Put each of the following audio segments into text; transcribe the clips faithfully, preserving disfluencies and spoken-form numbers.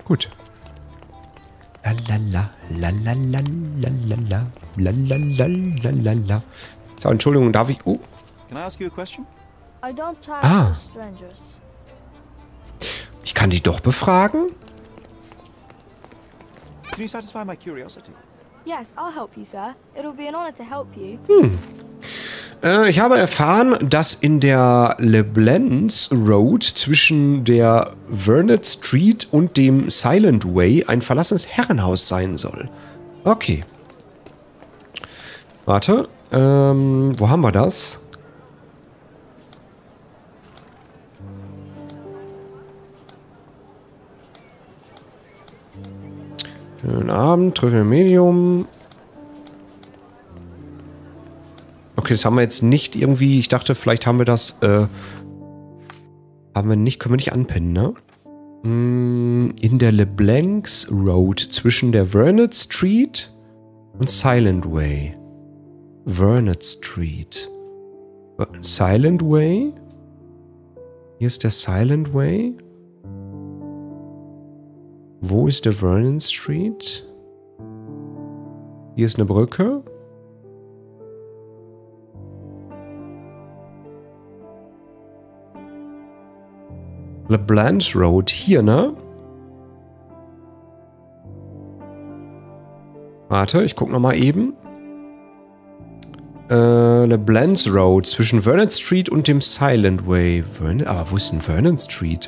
Gut. Lalala, lalala, lalala, lalala, lalala. So, Entschuldigung, darf ich... Oh. Can I ask you a question? I don't talk Ah. to strangers. Ich kann die doch befragen? Can you satisfy my curiosity? Yes, I'll help you, sir. It'll be an honor to help you. Hm. Äh, ich habe erfahren, dass in der LeBlanc Road zwischen der Vernet Street und dem Silent Way ein verlassenes Herrenhaus sein soll. Okay. Warte. Ähm, wo haben wir das? Schönen Abend, treffen wir Medium. Okay, das haben wir jetzt nicht irgendwie. Ich dachte, vielleicht haben wir das. Äh, haben wir nicht. Können wir nicht anpinnen, ne? In der LeBlanc Road zwischen der Vernet Street und Silent Way. Vernet Street. Silent Way? Hier ist der Silent Way. Wo ist der Vernon Street? Hier ist eine Brücke. LeBlanc Road. Hier, ne? Warte, ich guck noch mal eben. Äh, LeBlanc Road zwischen Vernon Street und dem Silent Way. Vernon, aber wo ist denn Vernon Street?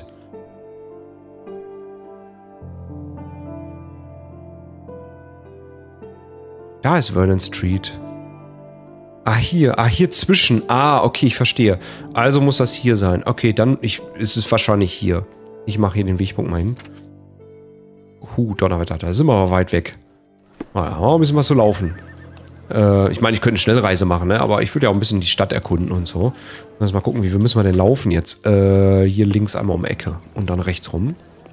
Da ist Vernon Street. Ah, hier. Ah, hier zwischen. Ah, okay, ich verstehe. Also muss das hier sein. Okay, dann ich, ist es wahrscheinlich hier. Ich mache hier den Wegpunkt mal hin. Huh, Donnerwetter, da sind wir aber weit weg. Ah, müssen wir so laufen. Äh, ich meine, ich könnte eine Schnellreise machen, ne? Aber ich würde ja auch ein bisschen die Stadt erkunden und so. Lass mal gucken, wie wir müssen wir denn laufen jetzt? Äh, hier links einmal um die Ecke und dann rechts rum.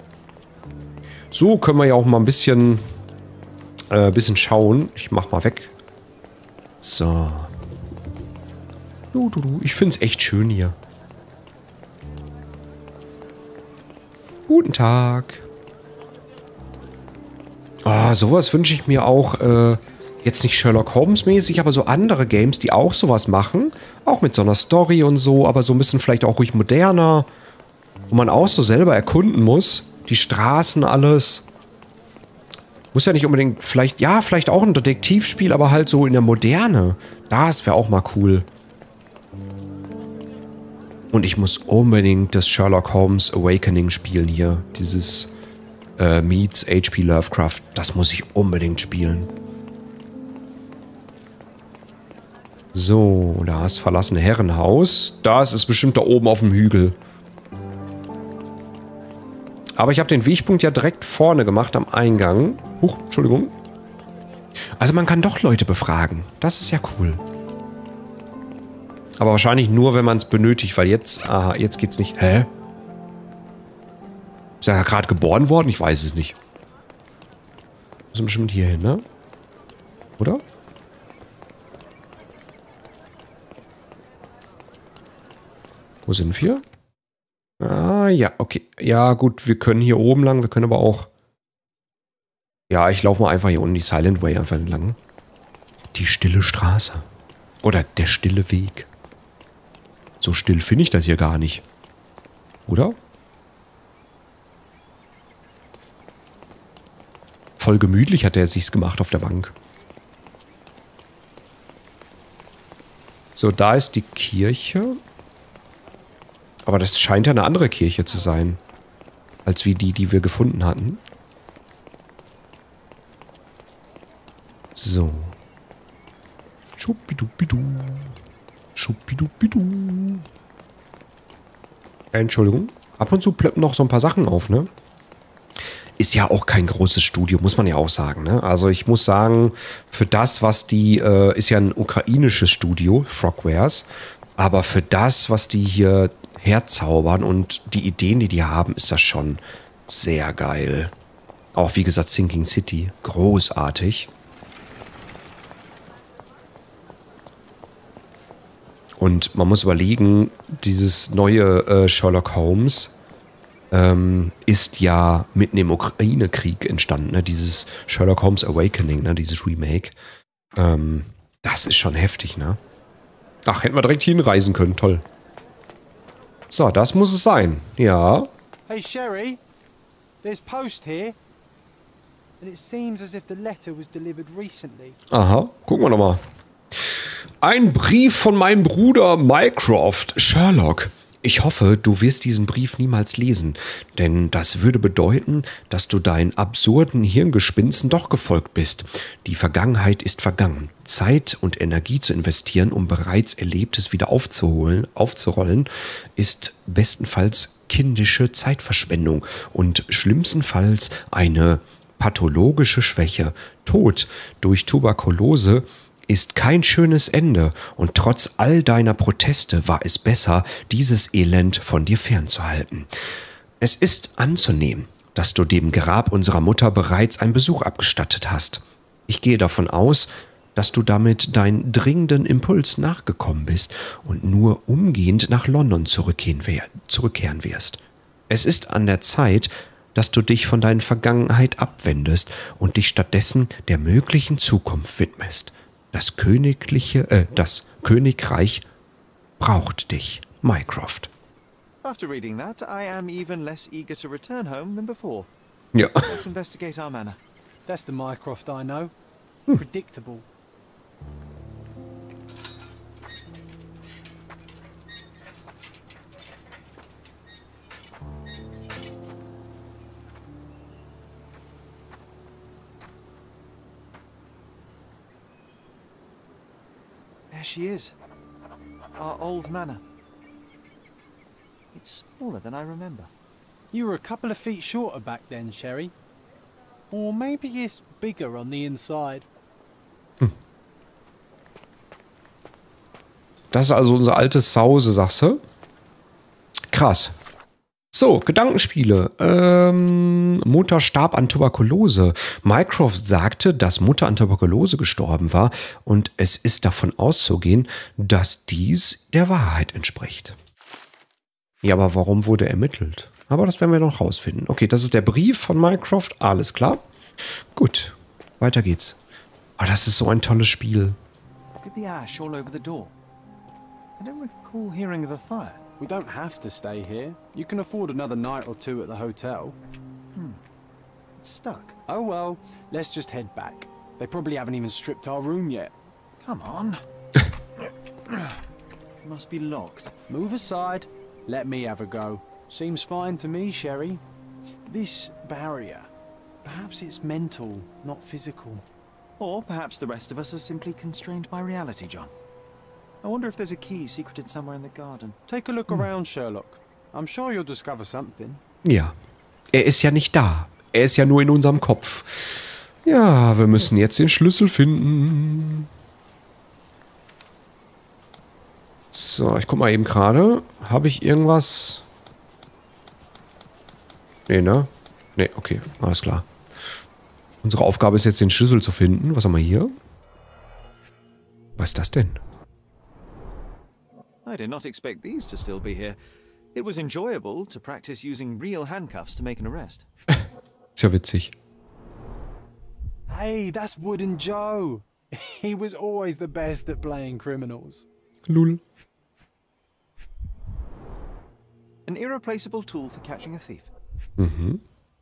So können wir ja auch mal ein bisschen... Äh, bisschen schauen. Ich mach mal weg. So. Du, du, du. Ich finde es echt schön hier. Guten Tag. Ah, sowas wünsche ich mir auch, äh, jetzt nicht Sherlock Holmes mäßig, aber so andere Games, die auch sowas machen. Auch mit so einer Story und so, aber so ein bisschen vielleicht auch ruhig moderner. Wo man auch so selber erkunden muss. Die Straßen, alles. Muss ja nicht unbedingt, vielleicht, ja, vielleicht auch ein Detektivspiel, aber halt so in der Moderne. Das wäre auch mal cool. Und ich muss unbedingt das Sherlock Holmes Awakening spielen hier. Dieses äh, Meets H P Lovecraft. Das muss ich unbedingt spielen. So, da ist verlassene Herrenhaus. Das ist bestimmt da oben auf dem Hügel. Aber ich habe den Wegpunkt ja direkt vorne gemacht am Eingang. Huch, Entschuldigung. Also man kann doch Leute befragen. Das ist ja cool. Aber wahrscheinlich nur, wenn man es benötigt, weil jetzt... Aha, jetzt geht's nicht. Hä? Ist er gerade geboren worden? Ich weiß es nicht. Wir sind bestimmt hier hin, ne? Oder? Wo sind wir? Ah, ja, okay. Ja, gut, wir können hier oben lang, wir können aber auch... Ja, ich laufe mal einfach hier unten die Silent Way einfach entlang. Die stille Straße. Oder der stille Weg. So still finde ich das hier gar nicht. Oder? Voll gemütlich hat er sich's gemacht auf der Bank. So, da ist die Kirche. Aber das scheint ja eine andere Kirche zu sein. Als wie die, die wir gefunden hatten. So. Schuppidupidu. Schuppidupidu. Entschuldigung. Ab und zu ploppen noch so ein paar Sachen auf, ne? Ist ja auch kein großes Studio, muss man ja auch sagen, ne? Also ich muss sagen, für das, was die, äh, ist ja ein ukrainisches Studio, Frogwares. Aber für das, was die hier herzaubern und die Ideen, die die haben, ist das schon sehr geil. Auch wie gesagt, Sinking City. Großartig. Und man muss überlegen, dieses neue äh, Sherlock Holmes, ähm, ist ja mitten im Ukraine-Krieg entstanden, ne? Dieses Sherlock Holmes Awakening, ne? Dieses Remake. Ähm, das ist schon heftig, ne? Ach, hätten wir direkt hinreisen können, toll. So, das muss es sein. Ja. Hey, Sherry. There's post here. And it seems as if the letter was delivered recently. Aha, gucken wir nochmal. Ein Brief von meinem Bruder Mycroft, Sherlock. Ich hoffe, du wirst diesen Brief niemals lesen, denn das würde bedeuten, dass du deinen absurden Hirngespinsten doch gefolgt bist. Die Vergangenheit ist vergangen. Zeit und Energie zu investieren, um bereits Erlebtes wieder aufzuholen, aufzurollen, ist bestenfalls kindische Zeitverschwendung und schlimmstenfalls eine pathologische Schwäche. Tod durch Tuberkulose ist kein schönes Ende und trotz all deiner Proteste war es besser, dieses Elend von dir fernzuhalten. Es ist anzunehmen, dass du dem Grab unserer Mutter bereits einen Besuch abgestattet hast. Ich gehe davon aus, dass du damit deinen dringenden Impuls nachgekommen bist und nur umgehend nach London zurückkehren wirst. Es ist an der Zeit, dass du dich von deiner Vergangenheit abwendest und dich stattdessen der möglichen Zukunft widmest. Das königliche, äh, das Königreich braucht dich, Mycroft. After reading that, I am even less eager to return home than before. Ja. Let's investigate our manor. That's the Mycroft I know. Predictable. There she is. Our old manor. It's smaller than I remember. You were a couple of feet shorter back then, Sherry. Or maybe it's bigger on the inside. Das ist also unser altes Zuhause, sagst du? Krass. So, Gedankenspiele. Ähm, Mutter starb an Tuberkulose. Mycroft sagte, dass Mutter an Tuberkulose gestorben war und es ist davon auszugehen, dass dies der Wahrheit entspricht. Ja, aber warum wurde ermittelt? Aber das werden wir noch rausfinden. Okay, das ist der Brief von Mycroft. Alles klar. Gut, weiter geht's. Oh, das ist so ein tolles Spiel. Look at the ash all over the door. I don't recall hearing of a fire. We don't have to stay here. You can afford another night or two at the hotel. It's stuck. Oh well, let's just head back. They probably haven't even stripped our room yet. Come on. Must be locked. Move aside. Let me have a go. Seems fine to me, Sherry. This barrier. Perhaps it's mental, not physical. Or perhaps the rest of us are simply constrained by reality, John. I wonder if there's a key secreted somewhere in the garden. Take a look around, Sherlock. I'm sure you'll discover something. Ja, er ist ja nicht da. Er ist ja nur in unserem Kopf. Ja, wir müssen jetzt den Schlüssel finden. So, ich guck mal eben gerade. Habe ich irgendwas? Nee, ne? Nee, okay, alles klar. Unsere Aufgabe ist jetzt, den Schlüssel zu finden. Was haben wir hier? Was ist das denn? I did not expect these to still be here. It was enjoyable to practice using real handcuffs to make an arrest. Ist ja witzig. Hey, that's Wooden Joe. He was always the best at playing criminals. Lul. An irreplaceable tool for catching a thief. Mhm.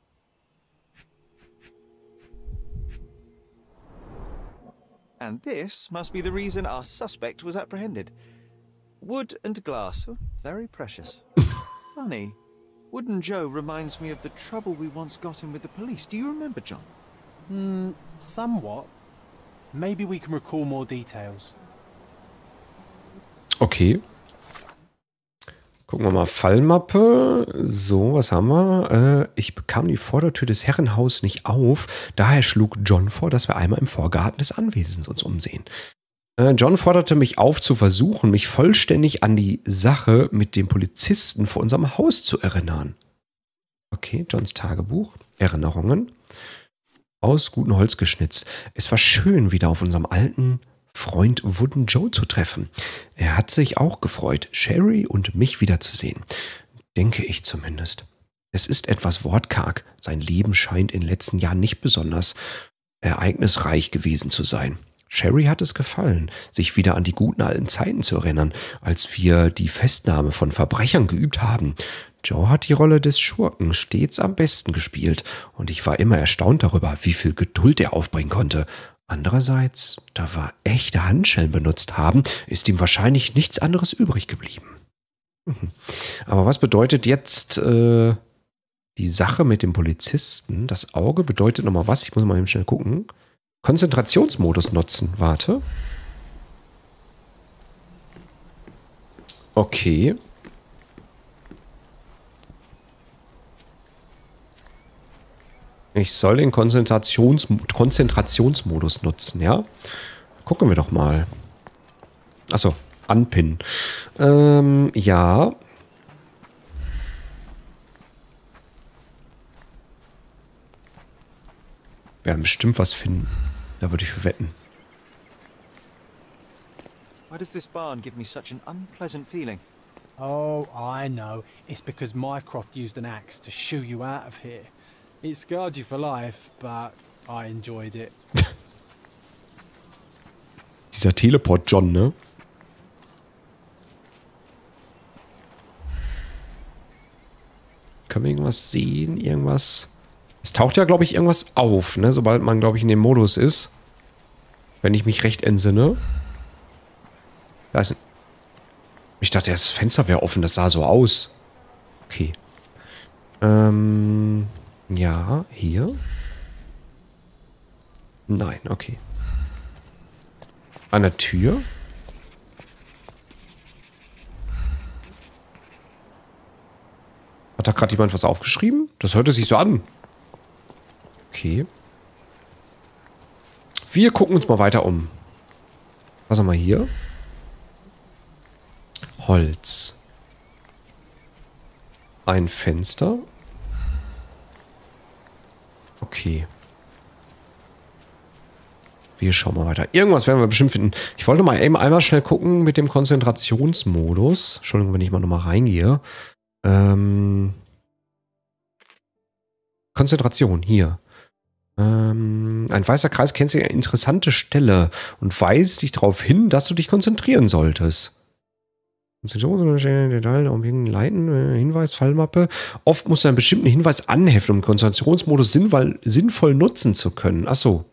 And this must be the reason our suspect was apprehended. Wood and glass. Oh, very precious. Funny. Wooden Joe reminds me of the trouble we once got in with the police. Do you remember, John? Hmm, somewhat. Maybe we can recall more details. Okay. Gucken wir mal, Fallmappe. So, was haben wir? Äh, ich bekam die Vordertür des Herrenhauses nicht auf. Daher schlug John vor, dass wir einmal im Vorgarten des Anwesens uns umsehen. Äh, John forderte mich auf, zu versuchen, mich vollständig an die Sache mit dem Polizisten vor unserem Haus zu erinnern. Okay, Johns Tagebuch. Erinnerungen. Aus gutem Holz geschnitzt. Es war schön, wieder auf unserem alten Freund Wooden Joe zu treffen. Er hat sich auch gefreut, Sherry und mich wiederzusehen. Denke ich zumindest. Es ist etwas wortkarg. Sein Leben scheint in den letzten Jahren nicht besonders ereignisreich gewesen zu sein. Sherry hat es gefallen, sich wieder an die guten alten Zeiten zu erinnern, als wir die Festnahme von Verbrechern geübt haben. Joe hat die Rolle des Schurken stets am besten gespielt und ich war immer erstaunt darüber, wie viel Geduld er aufbringen konnte. Andererseits, da wir echte Handschellen benutzt haben, ist ihm wahrscheinlich nichts anderes übrig geblieben. Aber was bedeutet jetzt äh, die Sache mit dem Polizisten? Das Auge bedeutet nochmal was? Ich muss mal eben schnell gucken. Konzentrationsmodus nutzen. Warte. Okay. Ich soll den Konzentrations Konzentrationsmodus nutzen, ja? Gucken wir doch mal. Achso, anpinnen. Ähm, ja. Wir werden bestimmt was finden. Da würde ich für wetten. Why does this barn give me such an unpleasant feeling? Oh, I know. It's because Mycroft used an axe to shoo you out of here. It scarred you for life, but I enjoyed it. Dieser Teleport-John, ne? Können wir irgendwas sehen? Irgendwas? Es taucht ja, glaube ich, irgendwas auf, ne? Sobald man, glaube ich, in dem Modus ist. Wenn ich mich recht entsinne. Da ist ein... Ich dachte, das Fenster wäre offen. Das sah so aus. Okay. Ähm... Ja, hier. Nein, okay. An der Tür. Hat da gerade jemand was aufgeschrieben? Das hörte sich so an. Okay. Wir gucken uns mal weiter um. Was haben wir hier? Holz. Ein Fenster. Okay. Wir schauen mal weiter. Irgendwas werden wir bestimmt finden. Ich wollte mal eben einmal schnell gucken mit dem Konzentrationsmodus. Entschuldigung, wenn ich mal nochmal reingehe. Ähm... Konzentration, hier. Ähm, ein weißer Kreis kennt sich eine interessante Stelle und weist dich darauf hin, dass du dich konzentrieren solltest. Konzentration, Detail, Objekten leiten, Hinweis, Fallmappe. Oft musst du einen bestimmten Hinweis anheften, um den Konzentrationsmodus sinnvoll, sinnvoll nutzen zu können. Achso.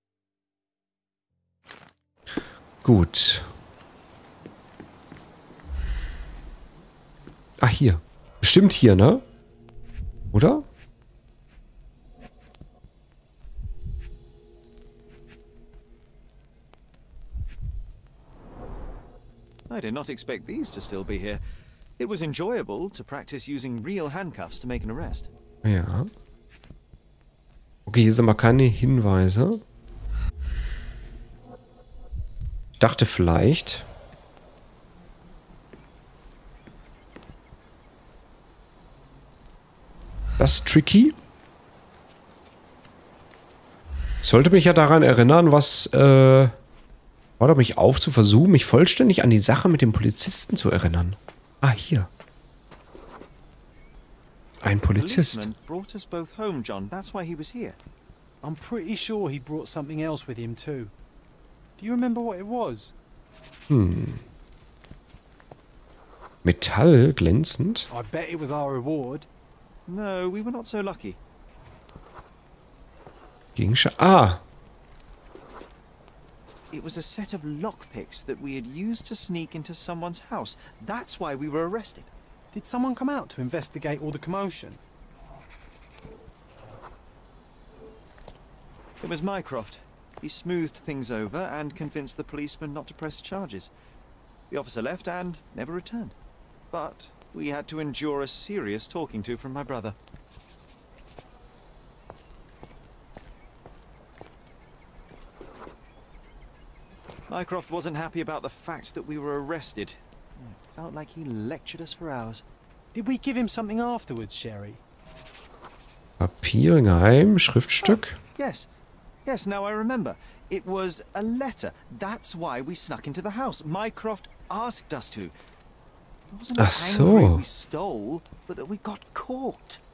Gut. Ach, hier. Bestimmt hier, ne? Oder? I did not expect these to still be here. It was enjoyable to practice using real handcuffs to make an arrest. Ja. Okay, hier sind aber keine Hinweise. Ich dachte vielleicht... Das ist tricky. Ich sollte mich ja daran erinnern, was... Äh Fordert mich auf, zu versuchen, mich vollständig an die Sache mit dem Polizisten zu erinnern. Ah, hier. Ein Polizist. Brought us both home, John. That's why he was here. I'm pretty sure he brought something else with him too. Do you remember what it was? Hm. Metall glänzend. I bet it was our reward. No, we were not so lucky. Gegenstand. Ah. It was a set of lockpicks that we had used to sneak into someone's house. That's why we were arrested. Did someone come out to investigate all the commotion? It was Mycroft. He smoothed things over and convinced the policeman not to press charges. The officer left and never returned. But we had to endure a serious talking to from my brother. Mycroft wasn't happy about the fact that we were arrested. It felt like he lectured us for hours. Did we give him something afterwards, Sherry? Papier, geheim, Schriftstück. Oh, yes. Yes, now I remember. It was a letter. That's why we snuck into the house. Mycroft asked us to. It wasn't Ach so. angry we stole, but that we got caught.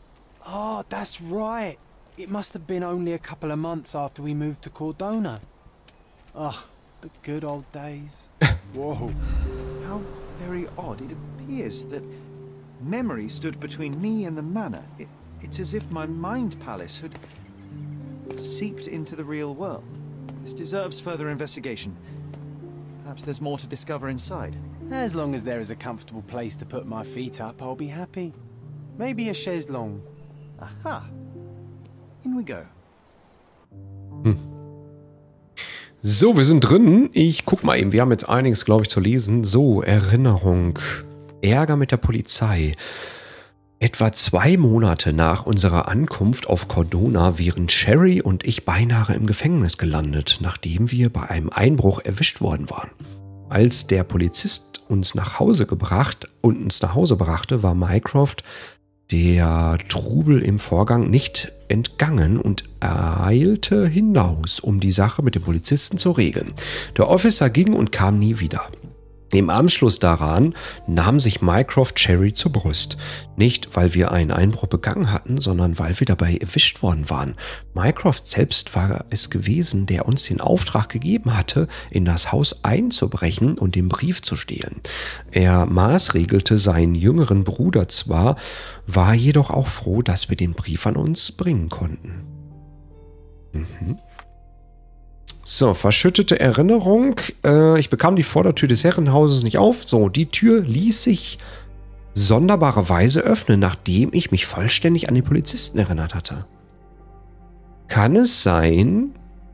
Oh, that's right. It must have been only a couple of months after we moved to Cordona. Ugh, the good old days. Whoa. How very odd. It appears that memory stood between me and the manor. It, it's as if my mind palace had seeped into the real world. This deserves further investigation. Perhaps there's more to discover inside. As long as there is a comfortable place to put my feet up, I'll be happy. Maybe a chaise longue. Aha. In we go. Hm. So, wir sind drin. Ich guck mal eben. Wir haben jetzt einiges, glaube ich, zu lesen. So, Erinnerung. Ärger mit der Polizei. Etwa zwei Monate nach unserer Ankunft auf Cordona wären Sherry und ich beinahe im Gefängnis gelandet, nachdem wir bei einem Einbruch erwischt worden waren. Als der Polizist uns nach Hause gebracht und uns nach Hause brachte, war Mycroft der Trubel im Vorgang nicht entgangen und eilte hinaus, um die Sache mit dem Polizisten zu regeln. Der Officer ging und kam nie wieder. Im Anschluss daran nahm sich Mycroft Sherry zur Brust. Nicht, weil wir einen Einbruch begangen hatten, sondern weil wir dabei erwischt worden waren. Mycroft selbst war es gewesen, der uns den Auftrag gegeben hatte, in das Haus einzubrechen und den Brief zu stehlen. Er maßregelte seinen jüngeren Bruder zwar, war jedoch auch froh, dass wir den Brief an uns bringen konnten. Mhm. So, verschüttete Erinnerung. Äh, ich bekam die Vordertür des Herrenhauses nicht auf. So, die Tür ließ sich sonderbarerweise öffnen, nachdem ich mich vollständig an den Polizisten erinnert hatte. Kann es sein,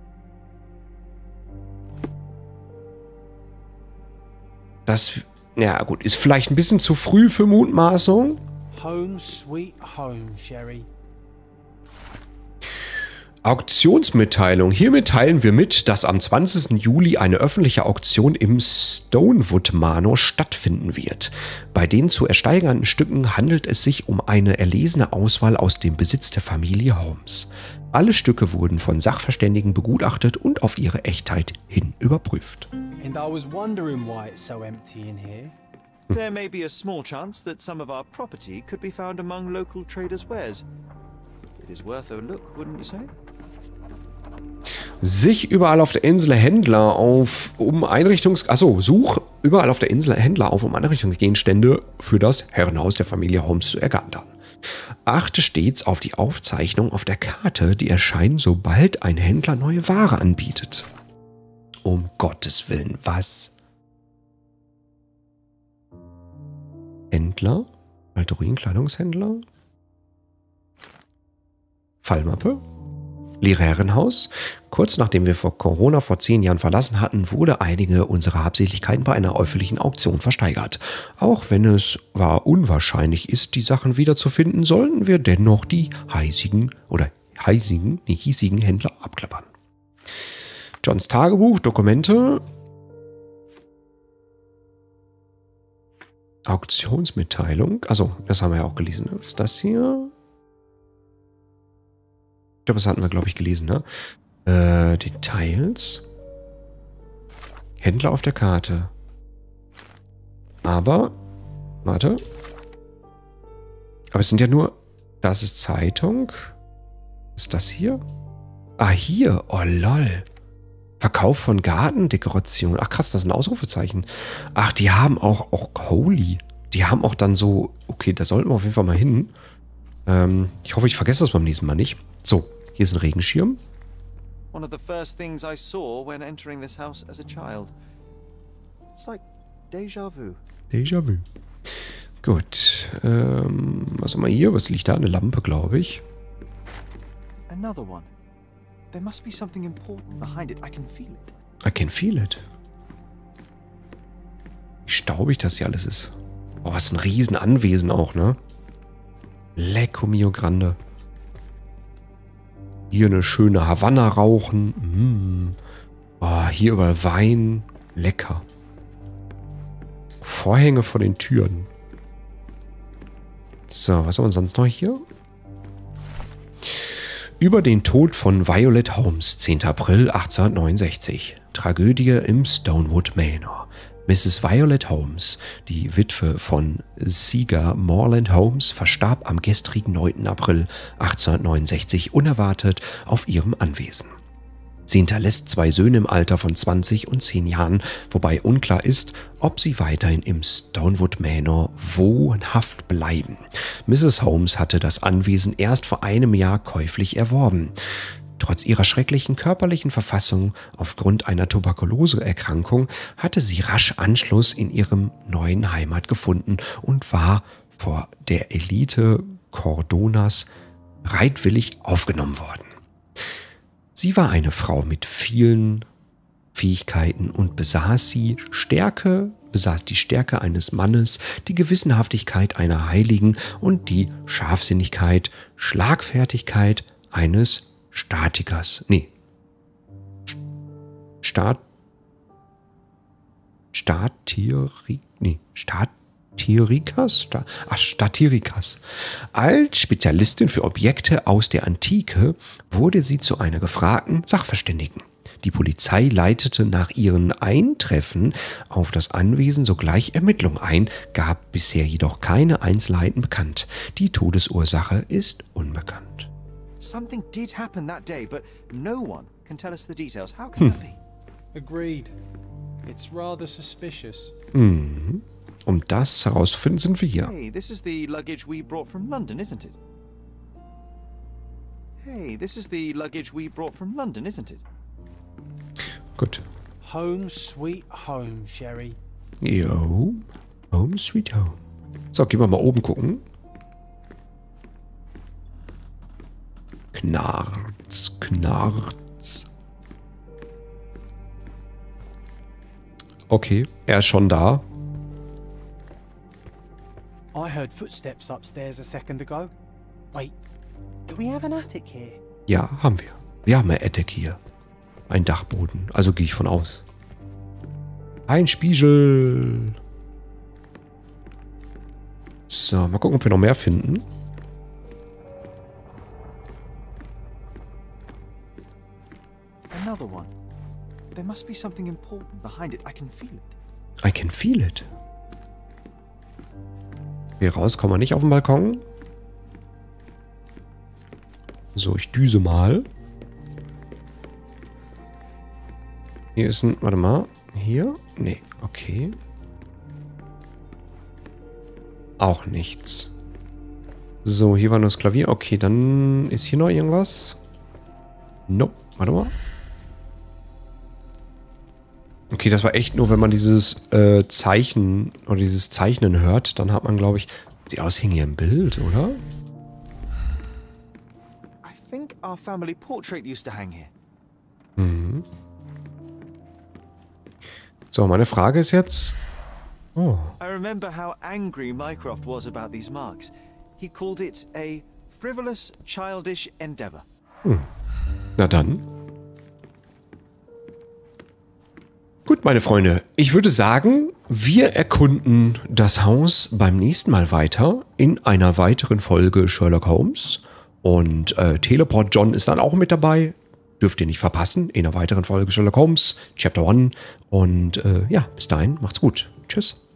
dass... Ja gut, ist vielleicht ein bisschen zu früh für Mutmaßung. Home sweet home, Sherry. Auktionsmitteilung. Hiermit teilen wir mit, dass am zwanzigsten Juli eine öffentliche Auktion im Stonewood Manor stattfinden wird. Bei den zu ersteigernden Stücken handelt es sich um eine erlesene Auswahl aus dem Besitz der Familie Holmes. Alle Stücke wurden von Sachverständigen begutachtet und auf ihre Echtheit hin überprüft. And I was wondering why it's so empty in here. There may be a small chance that some of our property could be found among local traders' wares. It is worth a look, wouldn't you say? Sich überall auf der Insel Händler auf um Einrichtungs... Achso, such überall auf der Insel Händler auf, um Einrichtungsgegenstände für das Herrenhaus der Familie Holmes zu ergattern. Achte stets auf die Aufzeichnung auf der Karte, die erscheinen, sobald ein Händler neue Ware anbietet. Um Gottes Willen, was? Händler? Altorin-Kleidungshändler? Fallmappe? Leere Herrenhaus. Kurz nachdem wir vor Corona vor zehn Jahren verlassen hatten, wurde einige unserer Habseligkeiten bei einer öffentlichen Auktion versteigert. Auch wenn es war unwahrscheinlich ist, die Sachen wiederzufinden, sollten wir dennoch die heißigen oder heißigen, die hiesigen Händler abklappern. Johns Tagebuch, Dokumente. Auktionsmitteilung. Also, das haben wir ja auch gelesen. Was ist das hier? Ich glaube, das hatten wir, glaube ich, gelesen, ne? Äh, Details. Händler auf der Karte. Aber, warte. Aber es sind ja nur, das ist Zeitung. Ist das hier? Ah, hier. Oh, lol. Verkauf von Gartendekoration. Ach, krass, das ist ein Ausrufezeichen. Ach, die haben auch, auch Holy. Die haben auch dann so, okay, da sollten wir auf jeden Fall mal hin. Ähm, ich hoffe, ich vergesse das beim nächsten Mal nicht. So, hier ist ein Regenschirm. One of the first things I saw when entering this house as a child. It's like déjà vu. Déjà vu. Gut. Ähm, was haben wir hier? Was liegt da? Eine Lampe, glaube ich. Another one. There must be something important behind it. I can feel it. I can feel it. Wie staubig das hier alles ist. Oh, was ein Riesenanwesen auch, ne? Lecco mio grande. Hier eine schöne Havanna rauchen. Mm. Oh, hier überall Wein. Lecker. Vorhänge vor den Türen. So, was haben wir sonst noch hier? Über den Tod von Violet Holmes, zehnter April achtzehnhundertneunundsechzig. Tragödie im Stonewood Manor. Misses Violet Holmes, die Witwe von Seager Morland Holmes, verstarb am gestrigen neunten April achtzehnhundertneunundsechzig unerwartet auf ihrem Anwesen. Sie hinterlässt zwei Söhne im Alter von zwanzig und zehn Jahren, wobei unklar ist, ob sie weiterhin im Stonewood Manor wohnhaft bleiben. Misses Holmes hatte das Anwesen erst vor einem Jahr käuflich erworben. Trotz ihrer schrecklichen körperlichen Verfassung aufgrund einer Tuberkuloseerkrankung hatte sie rasch Anschluss in ihrem neuen Heimat gefunden und war vor der Elite Cordonas bereitwillig aufgenommen worden. Sie war eine Frau mit vielen Fähigkeiten und besaß sie Stärke, besaß die Stärke eines Mannes, die Gewissenhaftigkeit einer Heiligen und die Scharfsinnigkeit, Schlagfertigkeit eines Statikers. Nee. Stat. Statirik. Nee. Statirikas? Sta, ach, Statirikas. Als Spezialistin für Objekte aus der Antike wurde sie zu einer gefragten Sachverständigen. Die Polizei leitete nach ihrem Eintreffen auf das Anwesen sogleich Ermittlungen ein, gab bisher jedoch keine Einzelheiten bekannt. Die Todesursache ist unbekannt. Something did happen that day, but no one can tell us the details. How can that be? Agreed. It's rather suspicious. Mhm. Um das herauszufinden, sind wir hier. Hey, this is the luggage we brought from London, isn't it? Hey, this is the luggage we brought from London, isn't it? Gut. Home sweet home, Sherry. Jo. Home sweet home. So, gehen wir mal oben gucken. Knarz, knarz. Okay, er ist schon da. I heard footsteps upstairs a second ago. Wait, do we have an attic here? Ja, haben wir. Wir haben ein Attic hier. Ein Dachboden. Also gehe ich von aus. Ein Spiegel. So, mal gucken, ob wir noch mehr finden. Another one. There must be something important behind it. I can feel it. I can feel it. Hier raus kommen wir nicht auf den Balkon. So, ich düse mal. Hier ist ein... Warte mal. Hier? Nee, okay. Auch nichts. So, hier war nur das Klavier. Okay, dann ist hier noch irgendwas. Nope. Warte mal. Okay, das war echt nur, wenn man dieses äh, Zeichen oder dieses Zeichnen hört, dann hat man, glaube ich... Sieht aus, hing hier ein Bild, oder? I think our family portrait used to hang here. Mhm. So, meine Frage ist jetzt... Oh. I remember how angry Mycroft was about these marks. He called it a frivolous, childish endeavor. Hm. Na dann. Gut, meine Freunde, ich würde sagen, wir erkunden das Haus beim nächsten Mal weiter in einer weiteren Folge Sherlock Holmes. Und äh, Teleport John ist dann auch mit dabei. Dürft ihr nicht verpassen in einer weiteren Folge Sherlock Holmes, Chapter eins. Und äh, ja, bis dahin, macht's gut. Tschüss.